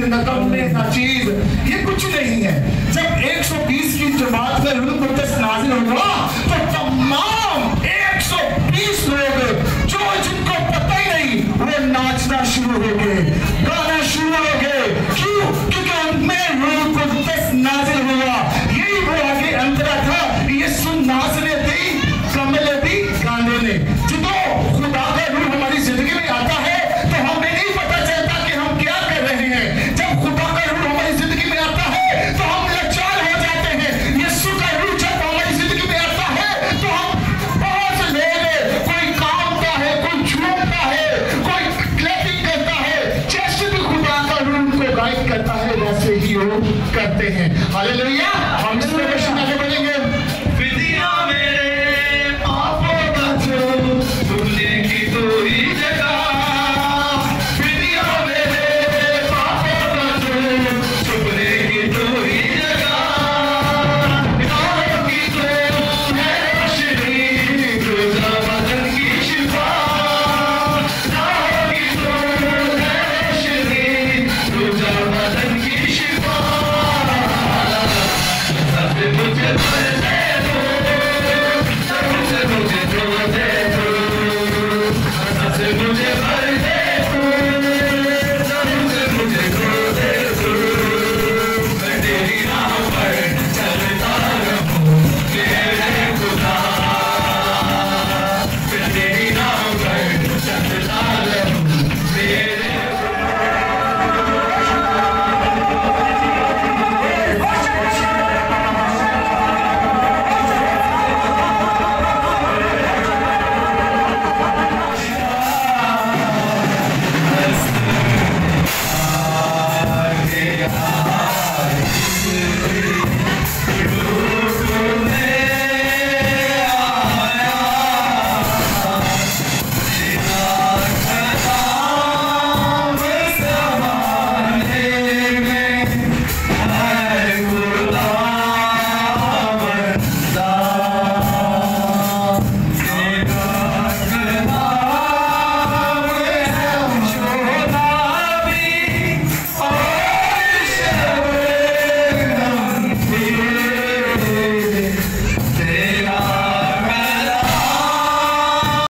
नकम्मे ना चीज, ये कुछ नहीं है। जब 120 की जमात में रूह कुद्दस नाज़िल हुआ तो तमाम 120 लोग जो जिनको पता ही नहीं वो नाचना शुरू हो गए, गाना शुरू हो गए। क्यों? क्योंकि उनमें रूह कुद्दस नाज़िल हुआ। यही वो आगे अंतरा था, ये सुन नाज़ने दी कमल भी गाने ने। जब खुदा का रूह हमारी जिंदगी में आता है तो हमें नहीं पता चलता कि हम क्या कर रहे हैं। जब खुदा का रूह हमारी जिंदगी में आता है तो हम लाचार हो जाते हैं। यीशु का रूह जब हमारी जिंदगी में आता है तो हम बहुत से लोग, कोई कामता है, कोई झूमता है, कोई क्लैपिंग करता है। जैसे भी खुदा का रूह उनको गाइड करता है वैसे ही वो करते हैं। हालेलुया।